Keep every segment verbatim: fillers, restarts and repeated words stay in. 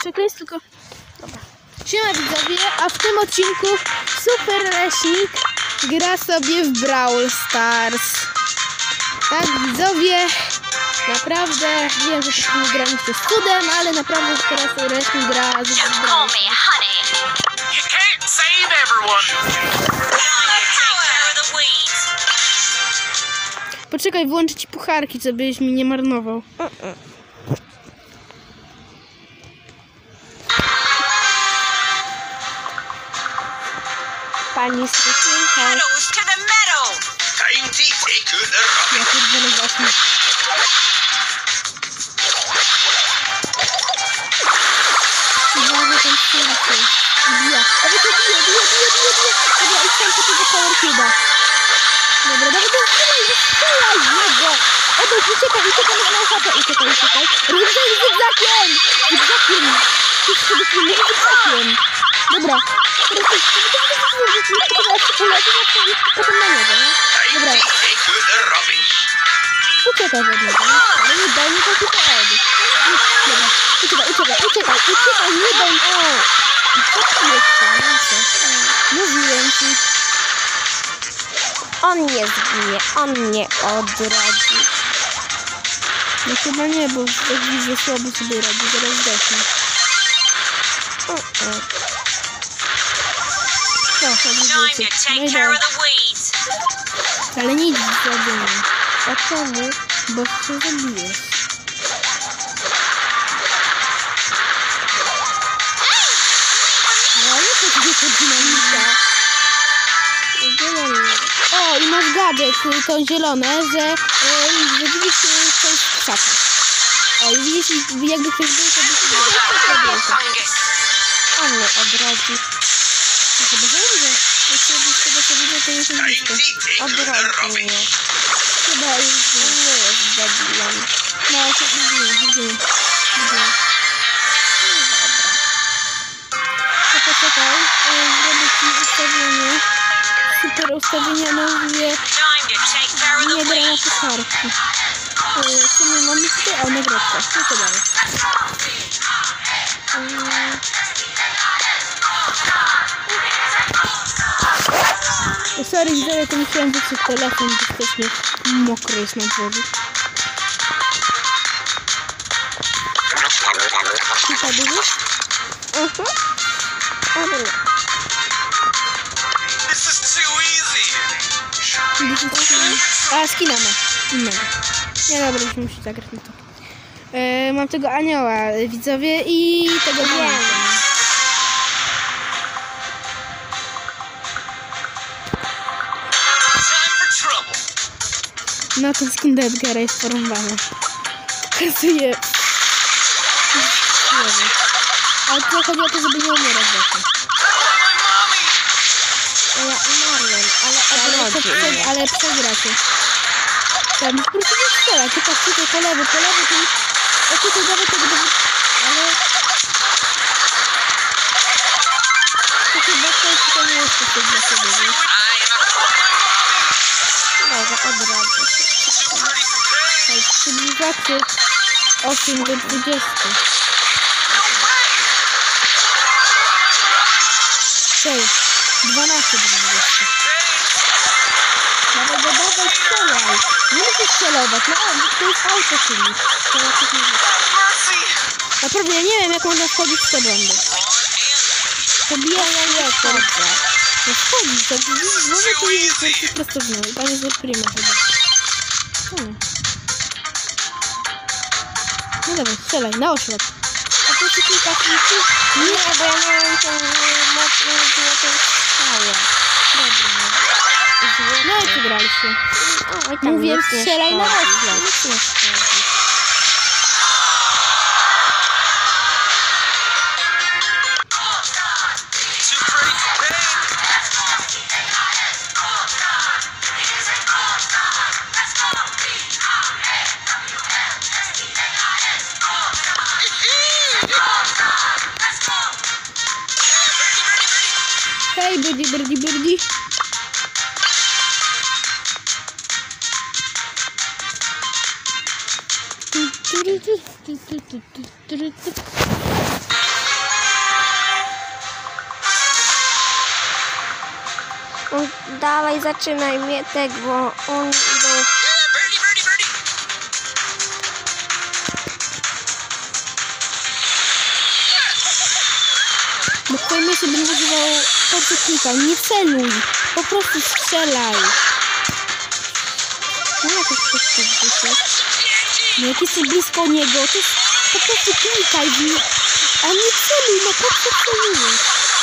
przekleństw, tylko... Dobra. Siema widzowie, a w tym odcinku Super Leśnik gra sobie w Brawl Stars. Tak widzowie, naprawdę wiem, że tak nie graliście z cudem, ale naprawdę teraz Leśnik gra z Brawl Stars. Poczekaj, włączę ci pucharki, żebyś mi nie marnował. Uh-uh. Pani Stryszynka. Ja pierdolę właśnie. Uważaj ten stryszynkę. Bija. A wy to bije, bije, bije, bije, bije. Dobra, idź tam po tego Power Cube'a. Dobra, dobra, dobra, strzelaj, strzelaj z niego. Odejdź, uciekaj, uciekaj, na ochotę. Uciekaj, uciekaj. Ruszaj z zygzakiem. Zygzakiem. Wszystko wypłynie zygzakiem. Dobra. Potem na niego, nie? Dobra. Uciekaj od niego, nie? Ale nie daj mi taki poody. Dobra. Uciekaj, uciekaj, uciekaj, uciekaj, nie daj mi. O! Co tu jeszcze? No co? Mówiłem ci. On nie zginie, on mnie odrodzi. No chyba nie, bo tak widzę, słabo sobie radzi, zaraz zdechnę. Uh-uh. No, no i dalej. Ale nic nie zrobimy. A czemu? Bo się zabijesz. No nie to gdzie to dynamika. O, i masz gadżet, to zielone, że widzisz coś w krzakach. O, i widzisz, jakby ktoś był, to by się On mnie odrodzi. No chyba, że dobrze. Jeśli z tego co widzę, to jest blisko. Odrodzi mnie. Chyba już On nie jest debilem. no, się widzimy, widzimy. Widzimy. To poczekaj, zrobię ci ustawienie. Super ustawienie, no mówię, nie gra na pucharki. Co my mamy tutaj? O, nagrodka. No to dalej. Um, Sorry, widzowie, to musiałam wyciąć telefon, bo jesteśmy mokro jest na dworze. Tutaj będziesz? Mhm. Ale nie. A, skina ma. Innego. Nie, dobra, już muszę zagrać na to. E, mam tego anioła, widzowie, i tego wiem. No, ten skin do Edgara jest porąbany. Pokazuje. Ale to chodzi o to, żeby nie umierać właśnie. Ja umarłem, ale odrodzi mnie. Ale przegracie. Tam po prostu nie strzela. Ty patrz tutaj po lewo, po lewo, tu... O tutaj dawaj tego do... Ale... To chyba coś to nie jest takie dla siebie, wiesz? Dobra, odrodzę się. Hej, cywilizacji osiem do dwudziestu. Cześć, dwanaście do dwudziestu. Dawaj, dawaj, strzelaj. Nie musisz celować, no to jest auto silnik. Naprawdę, ja nie wiem, jak można wchodzić w te błędy. Pobijaj, ja nie wchodzę. No wchodzić, to widzisz, może to jest po prostu w nią. Pan jest od prima chyba. Hmm. No dawaj, strzelaj, na oślep. A to się kilka klików? Nie, bo ja miałem tą mocną złotą strzałę. No i przegraliście. Mówię, strzelaj na oślep. Hej, birdie, birdie, birdie. dawaj, zaczynaj Mietek, bo on idą... Bo twoje myśli będę używał podczeknika. Nie celuj. Po prostu strzelaj. No jak to jest? No jak jesteś blisko niego, to jest po prostu klikaj w nie. A nie celuj, no po co celujesz?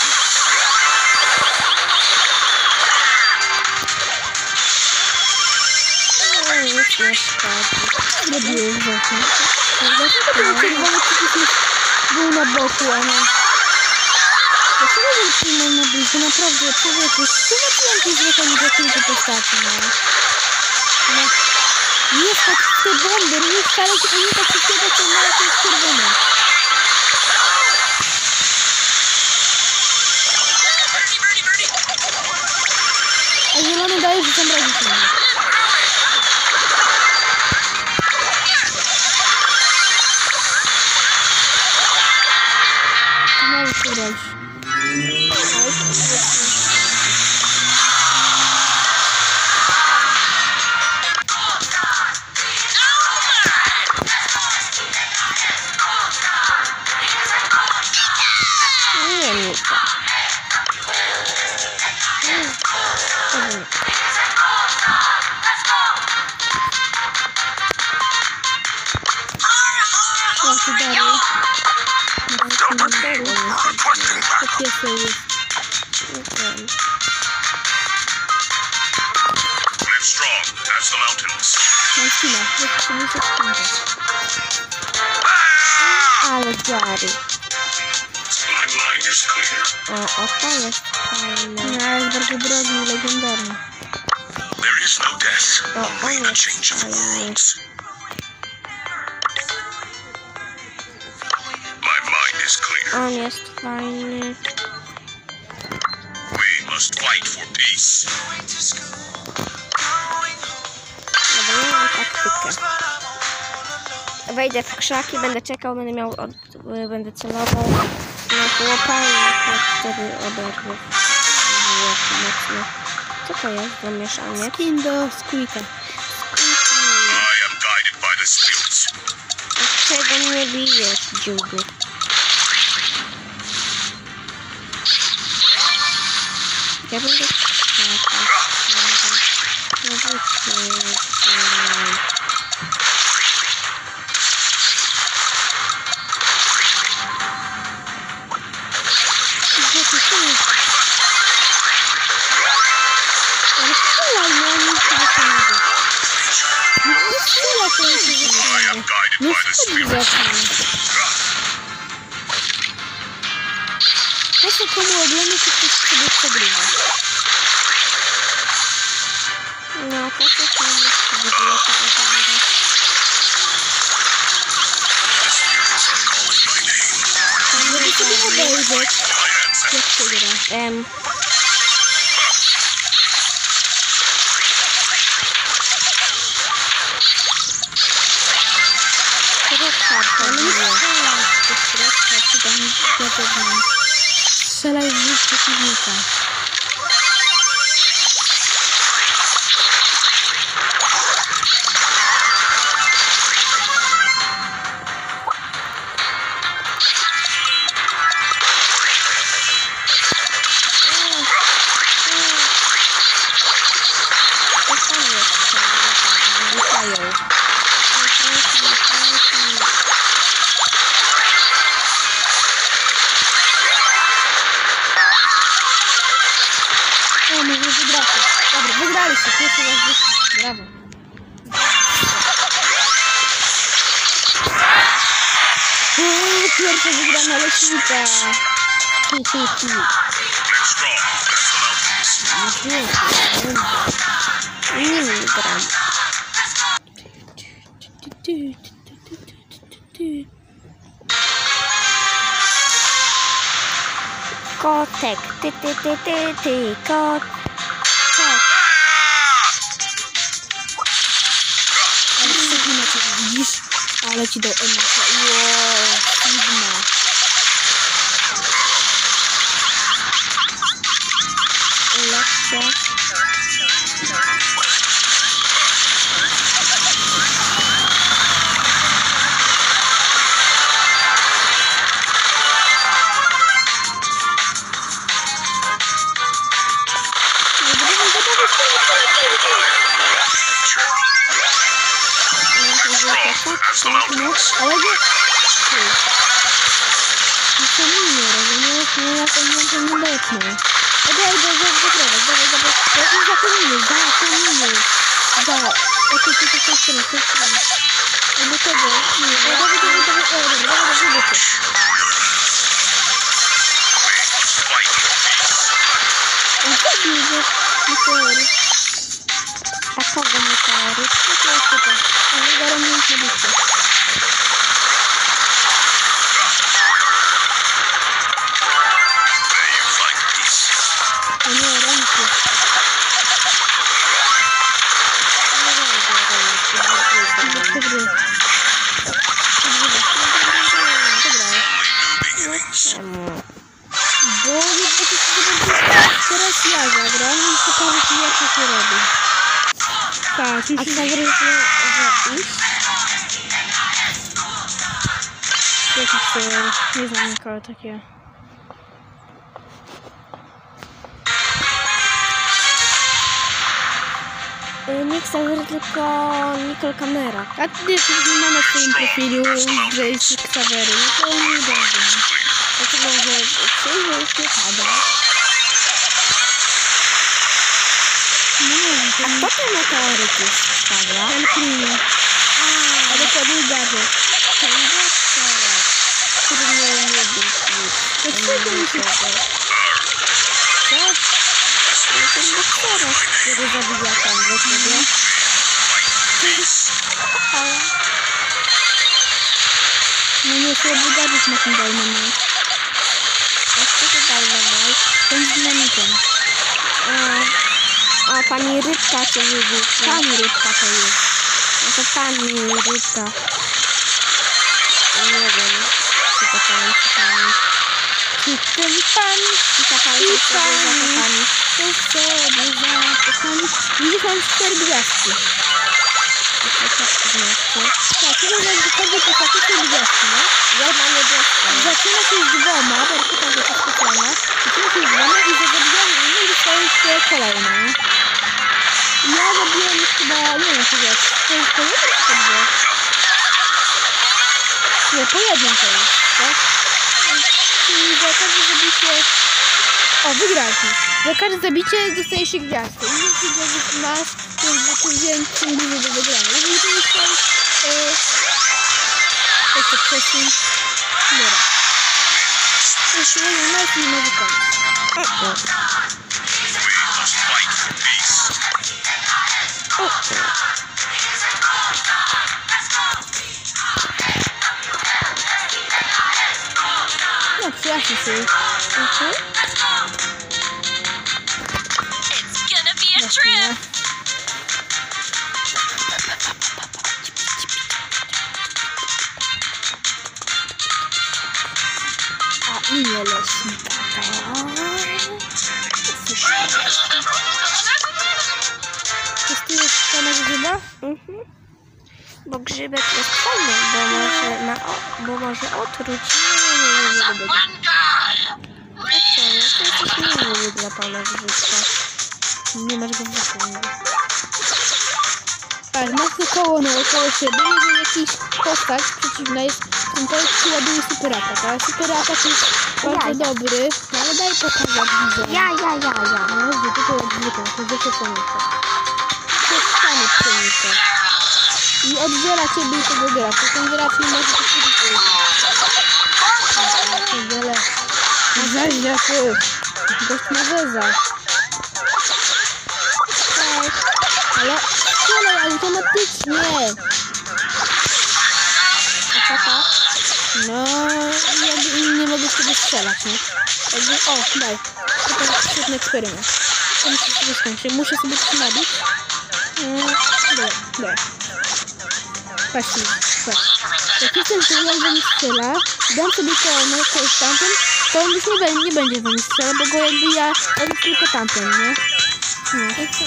No nic nie szkodzi. Zrobiłeś właśnie. Dlaczego ten czerwony przecież był na boku, a nie... Dlaczego ten przyjmą na blisko? Naprawdę, człowieku, zobaczyłem coś zlecenie do kilku postaci, no. No. Nie stać w te bomby, nie staraj się unikać wszystkiego, co ma jakieś czerwone. A zielony daje, że tam radzić nie. Możesz się radzić. Nie, nie to. O, ty dalej. To piesek jest. Live strong. That's the mountains. Mam skina. Jak to muszę skinać. Ale Gary. My mind is clear. O, o, to jest fajne. No, ale jest bardzo drogi i legendarny. There is no death, To on only a jest change of fajny. worlds. My mind is clear. On jest fajny. We must fight for peace. Dobra, ja mam taktykę. Wejdę w krzaki, będę czekał, będę miał, od, będę celował na chłopa i na wtedy oberwę. Mocno. Co to jest za mieszanie? Skin do Squeaka. I am guided by the spirits. Czego mnie bijesz, dziuby? Ja będę czekał. No wyciekaj. Gdzie ty tu? Ale strzelaj, no nie chcę wykonać. Nie strzelaj, to nie się I wykonać. am guided No by the strzelaj spirits. zacznie. Po co komu oglądać, jak ktoś sobie przegrywa? No, po co tam jest w ogóle to oglądać? The spirits are calling my name. Żeby sobie obejrzeć, My ancestors. jak się gra. Em, Krótka to Ale nie bije. strzelaj w tych środkach, czy tam ja to znam. Strzelaj w dwóch przeciwnika. To tam jest przeciwnika, witają. O, może wygracie. Dobra, wygraliście. Pierwszy raz wygraliście. Brawo. Uuu, pierwsza wygrana leśnika. Hi, hi, hi. Live strong. That's the mountains. Nie gram. Kotek, ty, ty, ty, ty, ty, kot. Kot. Ale Sigma cię widzisz? Ale ci dał emocje. Wow, Sigma. Lepsze. to nie, to nie letnie. O, daj, daj, daj, daj, daj, daj, daj, daj, za kominy, za kominy. Za, o, ty, ty, ty, ty, ty, ty, ty, ty. Do tego, nie, o, dawaj, dawaj, dawaj, o, dobra, dawaj, dawaj, dawaj. On zabił go, meteory. A kogo meteory? No to jest tutaj, ale zaraz nie jest na liście. O nie, ręki. Czemu? Bo nie teraz ja zagram i pokażę ci jak to się robi. Tak, już A się co wrócimy, że iść? jakiś serwer, nie znam nikogo takiego. Nie Xaver, tylko Nicole Kamera. A ty nie ma na swoim profilu, że jest Xavery, no to nie będzie. Dlaczego, że przyjdzie już nie pada? No nie wiem, to A nie kto te meteoryty stawia? ten klinie. A dokładnie gadżet. Ten doktor, który miał nie być nic. To czego mi się... Co? No ten doktor, który zabija tam we sobie. No nie, słaby gadżet na tym Dynamite. A co to Dynamite? Ten z dynamitem. A, a pani Rybka cię wybuchła. Pani rybka to jest. No to pani Rybka. Nie wiem, czy to pani, czy pani. Czy ten pan, I ta pani, I czy sobie pani. zakochani. to sobie zakochani. Widzisz, mam cztery gwiazdki. A to co to znaczy? Tak, to jest jak każdy to takie cztery gwiazdki, nie? Ja mam niebieską. Zaczyna się z dwoma, bo to każdy to specjalna. Zaczyna się z dwoma i za zabijanie innych dostaje się kolejne, nie? Ja zabiłem już chyba, nie wiem, czy wiesz, to jest po jednym czy po dwie? Nie, po jednym to jest, tak? Czyli za każde zabicie... O, wygraliśmy. Za każde zabicie dostaje się gwiazdkę. I jeśli gwiazdek masz, to jest tym większym dużo do wygrania. Jeżeli to jest ten... Yy, jeszcze wcześniej... Dobra. Jeszcze jeden mecz i może koniec. We must fight for peace. No, przyjaźni się. Mhm. It's gonna be a Na trip. chwilę. A imię leśnika to... Testujesz pana grzyba? Mhm. Bo grzybek jest fajny, bo może, ma, o, bo może otruć. Nie, nie, nie, nie lubię. Dlaczego? To jest coś miły dla pana grzybka. Nie masz go w zakonie. Tak, masz tu koło naokoło siebie, jeżeli jakiś postać przeciwna jest, to to jest ładuje super atak, a super atak jest bardzo Ja, ja. dobry, no ale daj pokazać widzom. Ja, ja, ja, ja. No, gdzie tylko jak zwykle, to wyszło pszenice. To jest stanie pszenice. I oddziela ciebie i tego gracza, ten gracz nie może to powiedzieć. Oddzielę. Zezia ty! Gość ma zeza. Tak, ale strzelaj automatycznie! A co to? No, jakby nie mogę z tego strzelać, nie? Jakby, o, daj. To jest świetny eksperyment. To muszę sobie skończyć. Muszę sobie to nabić. Mm, dobra, dobra. Patrzcie, patrz. Jak jestem tu, jak do mnie strzela, dam sobie to na kogoś tamten, to on już nie, be- nie będzie do mnie strzelał, bo go jakby ja robię tylko tamten, nie? Nie. I co?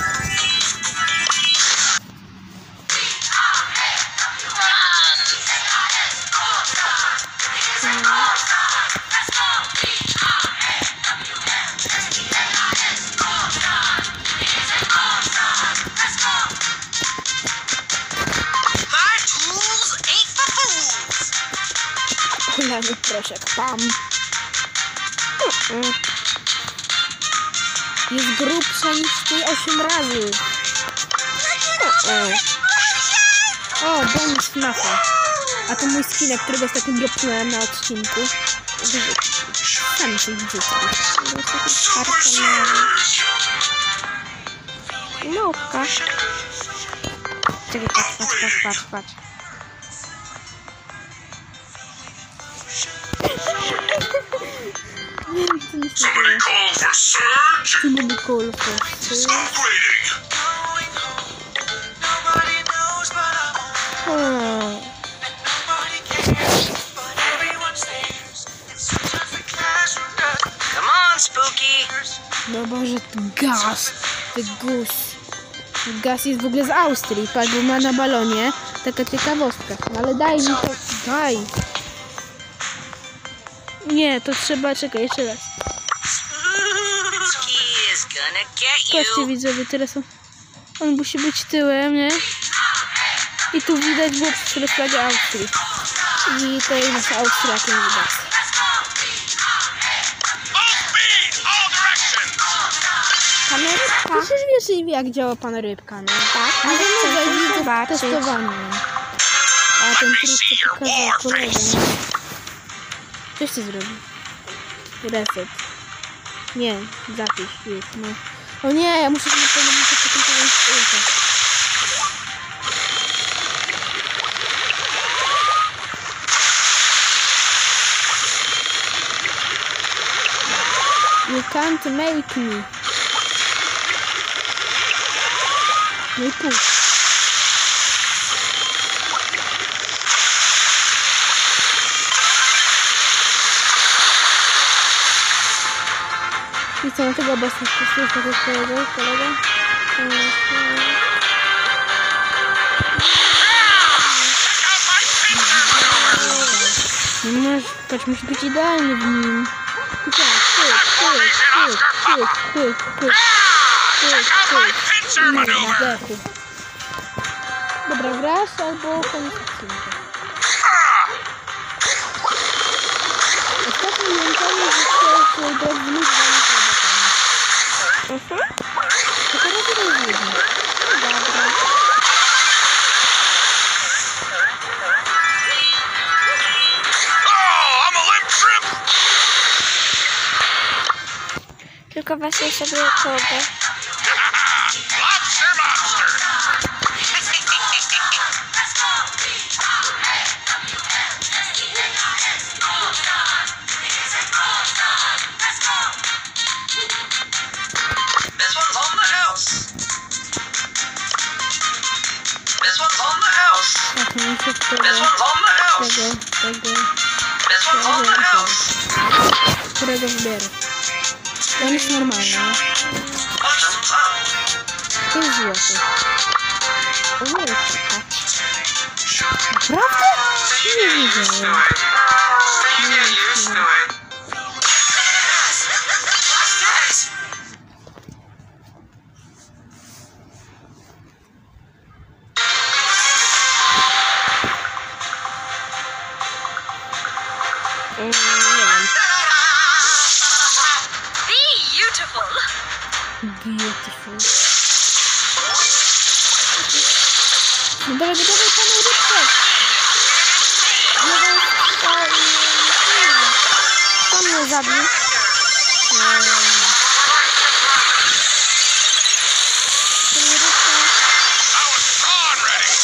My tools ain't for fools. Kulany proszek, pam. Mm. Jest grubsza niż ty osiem razy. Mm. O, bonus FNAFa. A to mój skinek, którego ostatnio dropnąłem na odcinku. Sami się widzicie. Małpka. Czekaj, patrz, patrz, patrz, patrz, patrz. Nie wiem, co mi się Somebody dzieje. call for surge. Tu nie było kolor. Stop waiting. Hmm. Come on, Spooky. No Boże, to gaz. Ty gus. Gaz jest w ogóle z Austrii, tak, bo ma na balonie. Taka ciekawostka. No ale daj mi to. Daj. Nie, to trzeba, czekaj, jeszcze raz. Spooky is gonna get Patrzcie you. widzowie, teraz on, on musi być tyłem, nie? I tu widać było przez flagę Austrii. I to jest nasza Austria, ten widać. Full speed, all directions. Pan rybka. Przecież wiesz jak działa pan rybka, no. Tak, Ale ale nie chcę widzę zobaczyć. testowanie. A ten trik co pokazał kolega, nie? Coś ty zrobił. Reset. Nie, zapisz już, no. O nie, ja muszę sobie pewnie muszę potem połączyć ulta. You can't make me. No i pół. I co, na tego bossa wpisujesz tego kolego? Kolega? No masz, patrz, musi być idealny w nim. I tak, pyk, pyk, pyk, pyk, pyk, pyk. Check out my pincer Nie, maneuver. zdechł. Dobra, grasz albo koniec odcinka. Ostatnio mięczanie, że chcesz grać w nóż za Mhm. to teraz to jest jedno. Dobra. Oh, I'm a limp trip. Tylko właśnie sobie kogo. Lobster monster. This one's on the house. This one's on the house. Tak, no i się This tego, one's on the house. tego, tego, This one's on the house. którego wybiorę. To jest normalne, nie? Bottoms up. To jest złoty. O, nie, patrz. Prawda? Nie widziałem. You get used to it. Mm, nie wiem. Beautiful. Beautiful. No dawaj, dawaj panu rybkę. Jeden strzał i... Kto mnie zabił? Eee, Ten rybka. I was gone ready.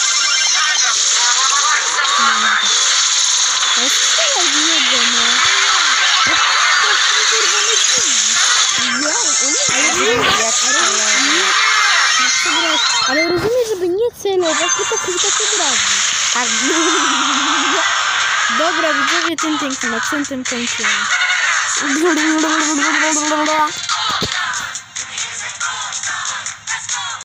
ale strzelaj w niego, no. To jest czerwony drzwi. Ja, ale nie, Jak ale nie, nie przegrałeś. Ale rozumiesz, żeby nie celować, tylko klikać od razu. Tak. Dobra, widzowie, tym pięknym akcentem kończymy.